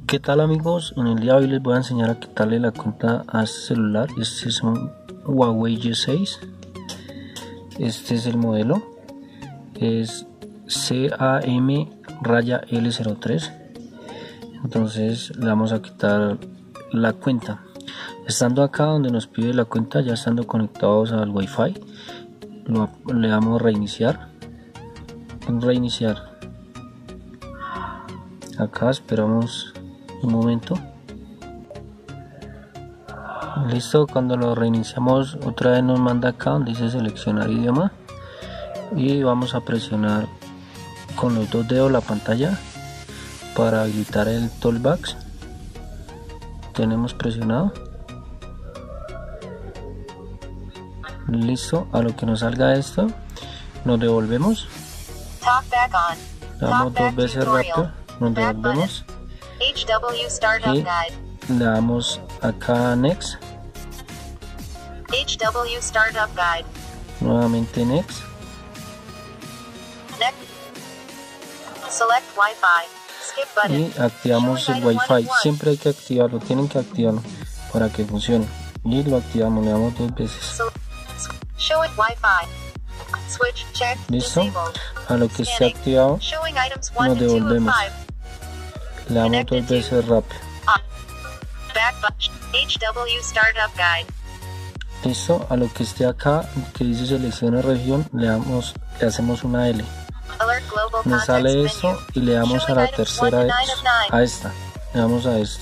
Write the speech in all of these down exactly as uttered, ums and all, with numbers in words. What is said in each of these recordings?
¿Qué tal amigos? En el día de hoy les voy a enseñar a quitarle la cuenta a este celular. Este es un Huawei G seis. Este es el modelo. Es C A M L cero tres. Entonces le vamos a quitar la cuenta. Estando acá donde nos pide la cuenta, ya estando conectados al Wi-Fi, lo, le damos reiniciar. Reiniciar. Acá esperamos un momento. Listo, cuando lo reiniciamos otra vez nos manda acá donde dice seleccionar idioma y vamos a presionar con los dos dedos la pantalla para habilitar el talkback. Tenemos presionado. Listo, a lo que nos salga esto nos devolvemos, damos dos veces rápido, nos devolvemos y le damos acá Next, H W Startup Guide. nuevamente Next, Next. Select Wi-Fi. Skip button. y activamos el Wi-Fi. Siempre hay que activarlo, tienen que activarlo para que funcione, y lo activamos, le damos dos veces. Sel- Show it Wi-Fi. Switch check. Listo, Disabled. a lo que esté Scanning. activado Showing items one nos and two of devolvemos, five. le damos Connected dos to- veces rápido. Back button. H W Startup Guide. Listo, a lo que esté acá que dice seleccione región, le damos, le hacemos una L, Alert Global nos Context sale menu. esto y le damos a la tercera vez, a esta, le damos a esta,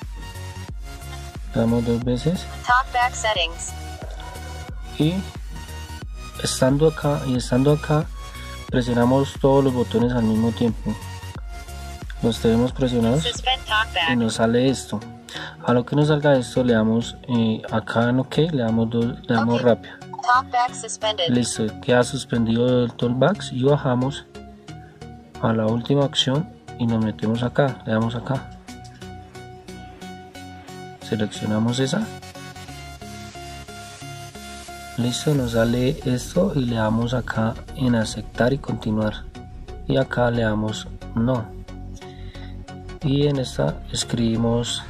le damos dos veces Talkback settings. y estando acá y estando acá presionamos todos los botones al mismo tiempo, los tenemos presionados Suspend y talkback. nos sale esto. A lo que nos salga esto le damos eh, acá en OK, le damos, dos, le damos Ok. rápido. Talkback suspended. Listo, queda suspendido el talkback y bajamos a la última opción y nos metemos acá, le damos acá, seleccionamos esa. Listo, nos sale esto y le damos acá en aceptar y continuar, y acá le damos no, y en esta escribimos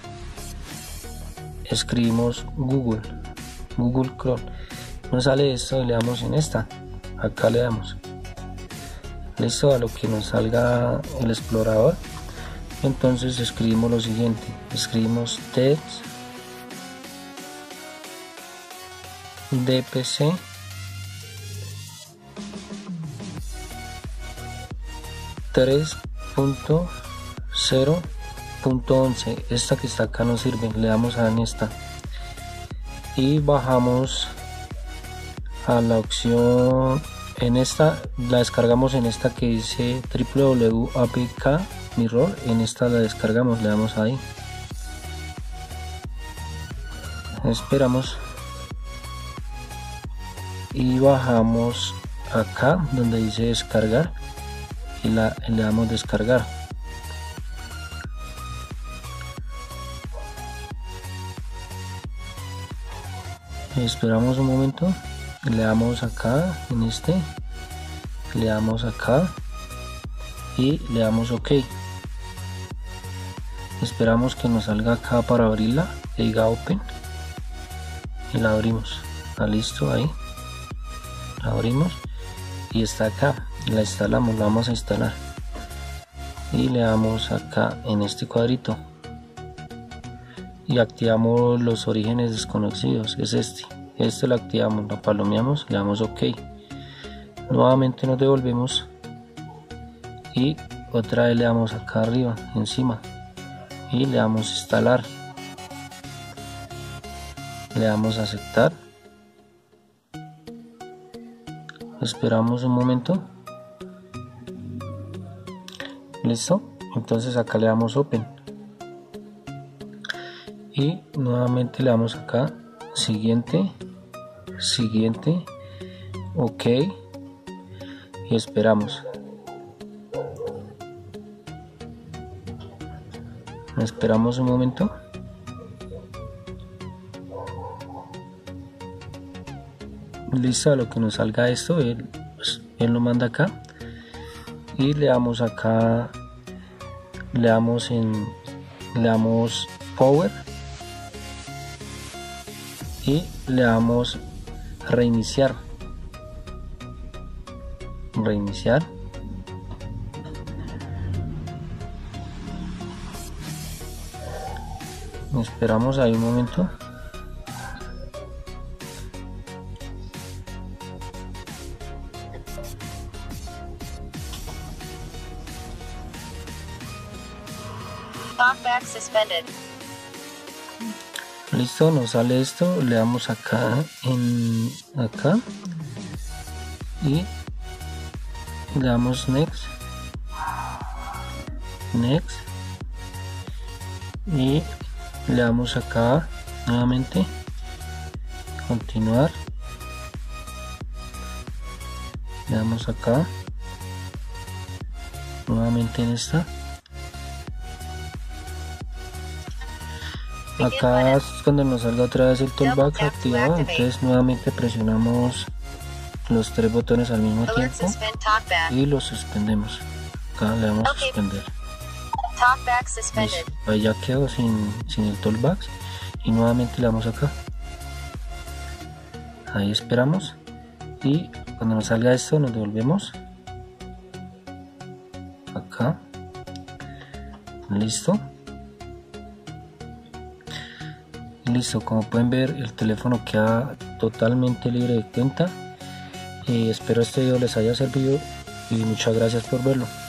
escribimos Google Google Chrome. Nos sale esto y le damos en esta, acá le damos. Listo, a lo que nos salga el explorador, entonces escribimos lo siguiente, escribimos text D P C tres punto cero punto once, esta que está acá no sirve, le damos a en esta y bajamos a la opción, en esta la descargamos, en esta que dice www.apk mirror, en esta la descargamos, le damos ahí, esperamos y bajamos acá donde dice descargar y la, le damos descargar. Esperamos un momento, le damos acá en este, le damos acá y le damos OK. Esperamos que nos salga acá para abrirla, que diga open, y la abrimos. Está listo ahí, la abrimos y está acá, la instalamos, la vamos a instalar y le damos acá en este cuadrito y activamos los orígenes desconocidos, es este, este lo activamos, lo palomeamos, le damos OK, nuevamente nos devolvemos y otra vez le damos acá arriba encima y le damos instalar, le damos a aceptar, esperamos un momento, listo, entonces acá le damos open y nuevamente le damos acá siguiente, siguiente, OK y esperamos, esperamos un momento, listo, a lo que nos salga esto, él, pues, él lo manda acá y le damos acá, le damos en le damos power y le damos reiniciar reiniciar esperamos ahí un momento. Talkback suspended. Listo, nos sale esto, le damos acá en acá y le damos next next y le damos acá nuevamente continuar, le damos acá nuevamente en esta. Acá es cuando nos salga otra vez el talkback activado, entonces nuevamente presionamos los tres botones al mismo Alert tiempo suspend talkback. y los suspendemos. Acá le damos Ok. suspender. Talkback suspended. Listo, ahí ya quedó sin, sin el talkback y nuevamente le damos acá. Ahí esperamos y cuando nos salga esto nos devolvemos acá. Listo. Listo, como pueden ver el teléfono queda totalmente libre de cuenta. Y espero este video les haya servido y muchas gracias por verlo.